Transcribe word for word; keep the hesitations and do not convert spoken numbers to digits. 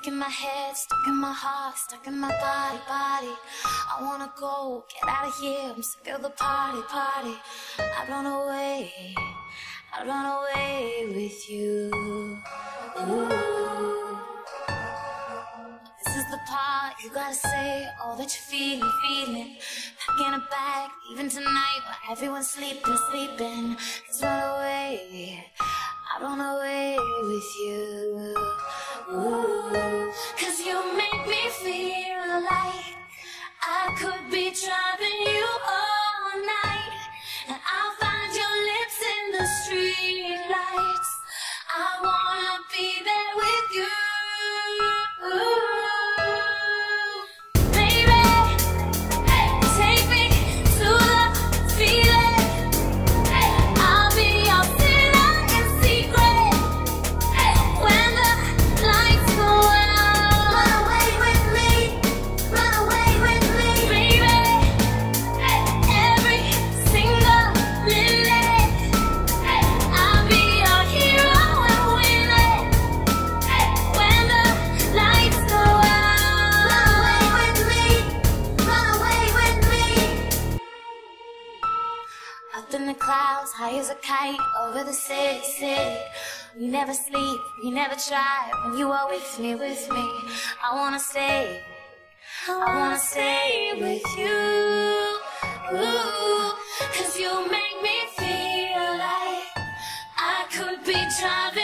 Stuck in my head, stuck in my heart, stuck in my body, body. I wanna go, get out of here, I'm sick of the party, party. I'd run away, I'd run away with you. Ooh. This is the part you gotta say all that you're feeling, feeling. Packing a bag, leaving tonight while everyone's sleeping, sleeping. Let's run away, I'd run away with you. Ooh. Cause you make me feel like I could be driving you all night, and I'll find your lips in the street lights. I wanna be there with you. Up in the clouds, high as a kite, over the city, city. We never sleep, we never try. When you are with me, with me, I wanna stay, I wanna stay with you. Ooh, cause you make me feel like I could be driving